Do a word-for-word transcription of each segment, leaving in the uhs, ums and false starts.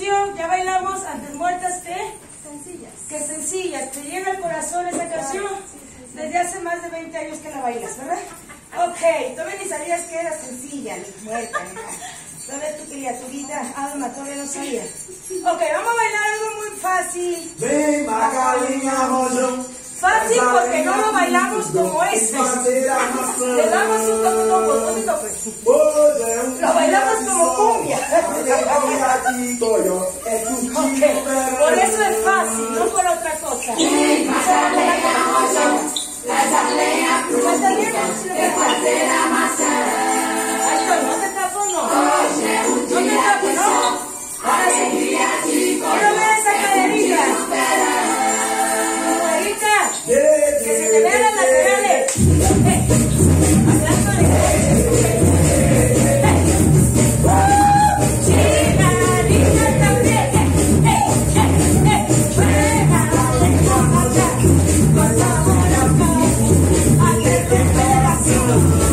canción, ya bailamos antes muertas que sencillas. Que sencillas. Te llega el corazón esa canción. Desde hace más de veinte años que la bailas, ¿verdad? Ok, todavía ni sabías que era sencilla, ni muerta, ni nada. Todavía tu criaturita, Alma, todavía no sabía. Ok, vamos a bailar algo muy fácil. Fácil porque no lo bailamos como este. Le damos un toque, toque, toque, toque. Lo bailamos como cumbia. Okay. Por eso es fácil, no por otra cosa. No te tapo, no. No te tapo, no. Ahora sí. Quiero ver esa caderita. Que se te vean las laterales. Chicarita también. Con sabor a paz, a recuperación.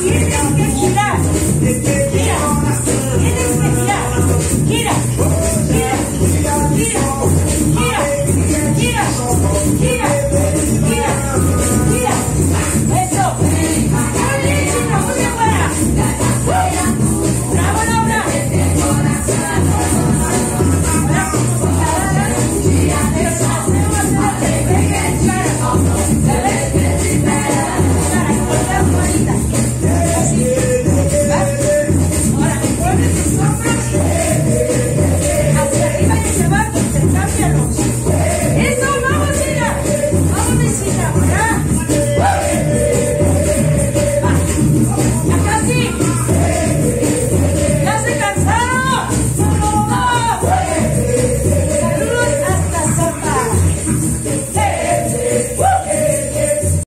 Mira,